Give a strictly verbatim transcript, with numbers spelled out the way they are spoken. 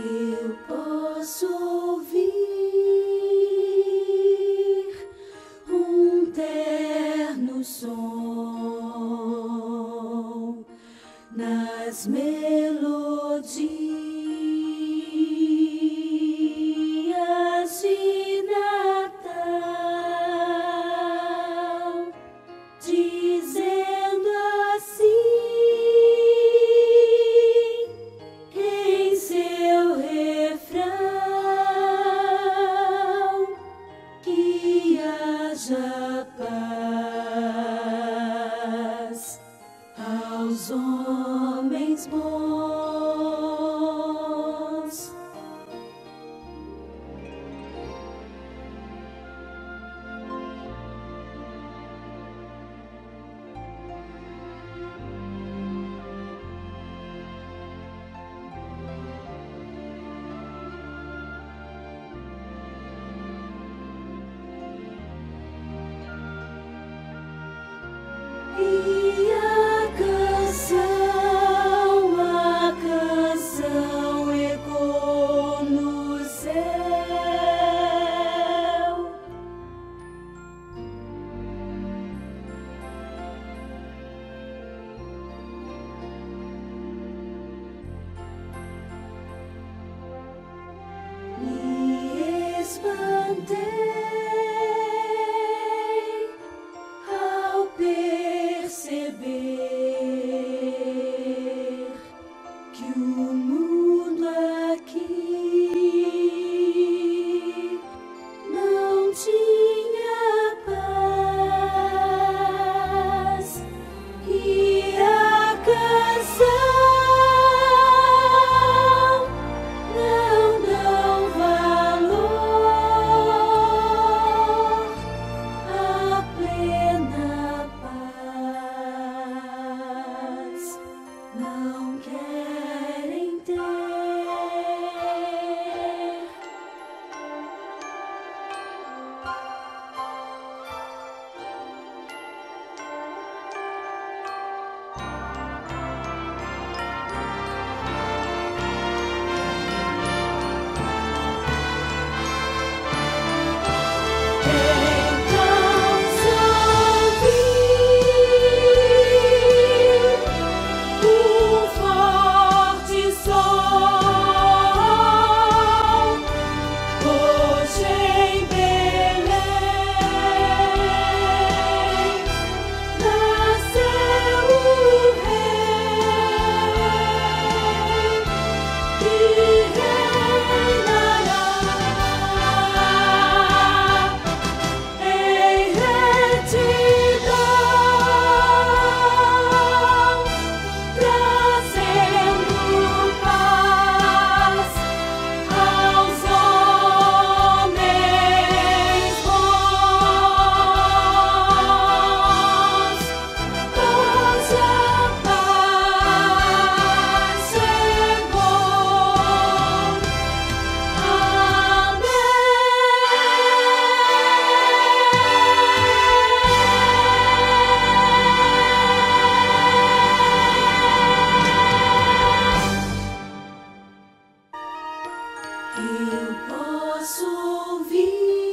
Eu posso ouvir um terno som nas melodias de Natal, dizendo assim em seu refrão que haja paz aos homens bons. E a canção, a canção ecoou no céu. Me espantei ao perceber que o mundo aqui não tinha paz e a canção não dão valor à plena paz, não querem ter. Então ouvi um forte som, hoje em Belém nasceu o Rei que reinará em retidão, trazendo paz aos homens bons. Hoje a paz chegou. Eu posso ouvir